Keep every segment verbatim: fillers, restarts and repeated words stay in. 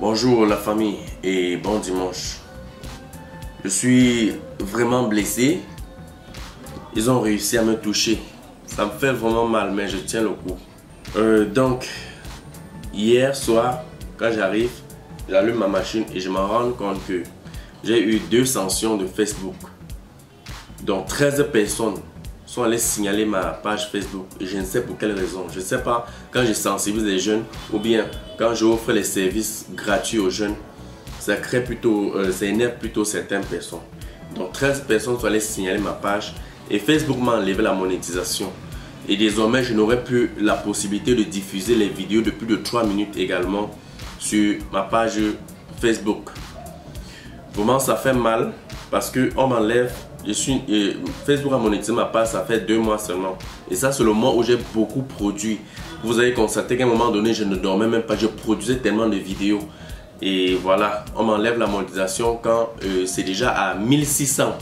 Bonjour la famille et bon dimanche. Je suis vraiment blessé. Ils ont réussi à me toucher. Ça me fait vraiment mal, mais je tiens le coup. Euh, donc, hier soir, quand j'arrive, j'allume ma machine et je me rends compte que j'ai eu deux sanctions de Facebook. Donc, treize personnes sont allées signaler ma page Facebook et je ne sais pour quelle raison. Je ne sais pas, quand je sensibilise les jeunes ou bien quand j'offre les services gratuits aux jeunes, ça crée plutôt, euh, ça énerve plutôt certaines personnes. Donc treize personnes sont allées signaler ma page et Facebook m'a enlevé la monétisation. Et désormais, je n'aurai plus la possibilité de diffuser les vidéos de plus de trois minutes également sur ma page Facebook. Vraiment, ça fait mal parce qu'on m'enlève. Je suis, euh, Facebook a monétisé ma page, ça fait deux mois seulement. Et ça, c'est le mois où j'ai beaucoup produit. Vous avez constaté qu'à un moment donné, je ne dormais même pas. Je produisais tellement de vidéos. Et voilà, on m'enlève la monétisation quand euh, c'est déjà à mille six cent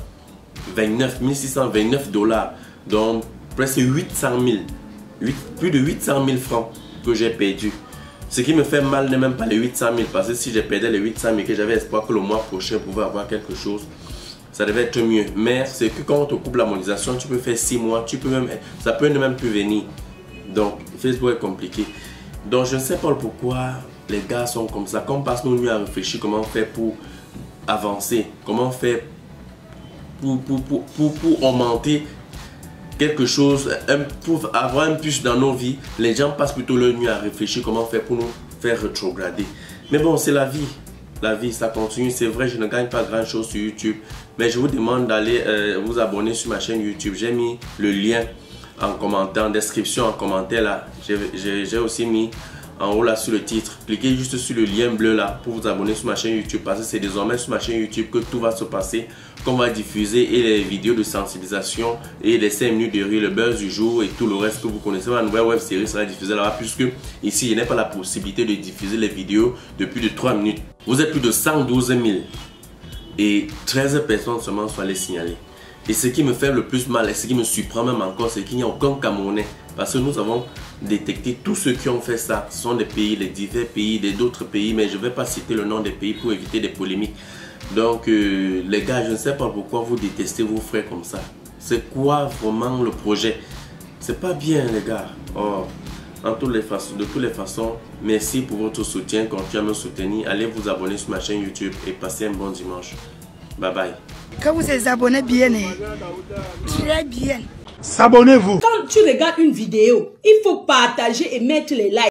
vingt-neuf dollars. Donc, presque huit cent mille. Plus de huit cent mille francs que j'ai perdu. Ce qui me fait mal n'est même pas les huit cent mille. Parce que si j'ai perdu les huit cent mille, que j'avais espoir que le mois prochain, je pouvais avoir quelque chose, ça devait être mieux. Mais c'est que quand on te coupe la monétisation, tu peux faire six mois, tu peux même, ça peut ne même plus venir. Donc Facebook est compliqué. Donc je ne sais pas pourquoi les gars sont comme ça. Qu'on passe nos nuits à réfléchir comment faire pour avancer, comment faire pour, pour, pour, pour, pour augmenter quelque chose, un, pour avoir un plus dans nos vies. Les gens passent plutôt leur nuit à réfléchir comment faire pour nous faire rétrograder. Mais bon, c'est la vie. La vie, ça continue. C'est vrai, je ne gagne pas grand chose sur YouTube. Mais je vous demande d'aller euh, vous abonner sur ma chaîne YouTube. J'ai mis le lien en commentaire, en description, en commentaire là. J'ai aussi mis en haut là sur le titre. Cliquez juste sur le lien bleu là pour vous abonner sur ma chaîne YouTube. Parce que c'est désormais sur ma chaîne YouTube que tout va se passer. Qu'on va diffuser et les vidéos de sensibilisation et les cinq minutes de rire, le buzz du jour et tout le reste que vous connaissez. Ma nouvelle web série sera diffusée là-bas puisque ici il n'y a pas la possibilité de diffuser les vidéos de plus de trois minutes. Vous êtes plus de cent douze mille et treize personnes seulement sont allées signaler. Et ce qui me fait le plus mal et ce qui me surprend même encore, c'est qu'il n'y a aucun Camerounais. Parce que nous avons détecté tous ceux qui ont fait ça. Ce sont des pays, les divers pays, d'autres pays, mais je ne vais pas citer le nom des pays pour éviter des polémiques. Donc euh, les gars, je ne sais pas pourquoi vous détestez vos frères comme ça. C'est quoi vraiment le projet? C'est pas bien les gars. Oh, en toutes les façons, de toutes les façons, merci pour votre soutien. Continuez à me soutenir. Allez vous abonner sur ma chaîne YouTube et passez un bon dimanche. Bye bye. Quand vous êtes abonné bien, très bien. S'abonnez-vous. Quand tu regardes une vidéo, il faut partager et mettre les likes.